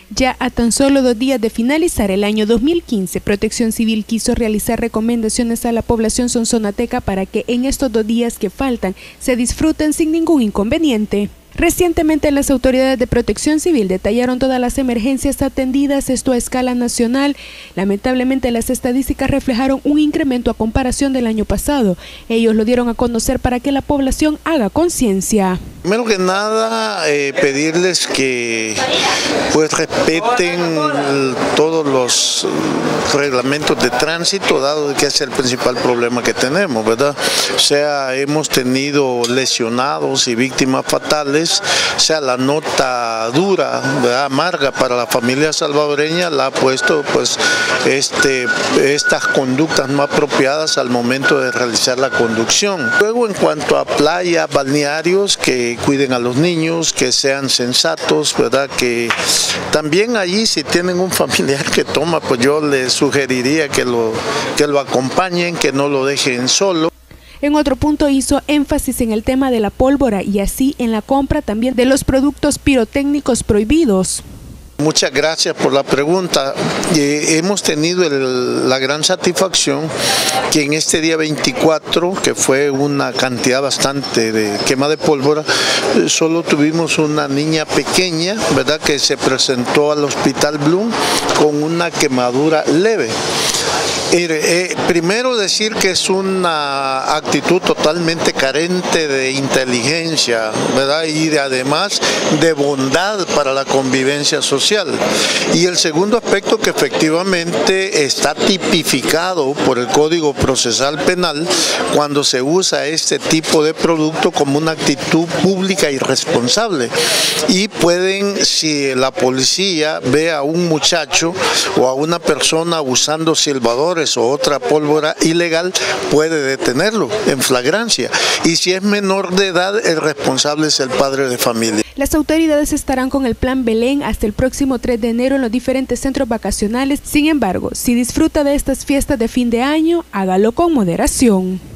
Ya a tan solo 2 días de finalizar el año 2015, Protección Civil quiso realizar recomendaciones a la población sonsonateca para que en estos 2 días que faltan se disfruten sin ningún inconveniente. Recientemente las autoridades de Protección Civil detallaron todas las emergencias atendidas, esto a escala nacional. Lamentablemente las estadísticas reflejaron un incremento a comparación del año pasado. Ellos lo dieron a conocer para que la población haga conciencia. Primero que nada, pedirles que pues respeten todos los reglamentos de tránsito, dado que es el principal problema que tenemos, ¿verdad? O sea, hemos tenido lesionados y víctimas fatales, o sea, la nota dura, ¿verdad?, amarga para la familia salvadoreña la ha puesto pues estas conductas no apropiadas al momento de realizar la conducción. Luego, en cuanto a playas, balnearios, que cuiden a los niños, que sean sensatos, ¿verdad? Que también allí, si tienen un familiar que toma, pues yo les sugeriría que lo acompañen, que no lo dejen solo. En otro punto hizo énfasis en el tema de la pólvora y así en la compra también de los productos pirotécnicos prohibidos. Muchas gracias por la pregunta. Hemos tenido la gran satisfacción que en este día 24, que fue una cantidad bastante de quema de pólvora, solo tuvimos una niña pequeña, ¿verdad?, que se presentó al Hospital Bloom con una quemadura leve. Primero decir que es una actitud totalmente carente de inteligencia, ¿verdad?, y además de bondad para la convivencia social. Y el segundo aspecto, que efectivamente está tipificado por el Código Procesal Penal cuando se usa este tipo de producto como una actitud pública irresponsable. Y pueden, si la policía ve a un muchacho o a una persona usando silbadores o otra pólvora ilegal, puede detenerlo en flagrancia. Y si es menor de edad, el responsable es el padre de familia. Las autoridades estarán con el Plan Belén hasta el próximo 3 de enero en los diferentes centros vacacionales. Sin embargo, si disfruta de estas fiestas de fin de año, hágalo con moderación.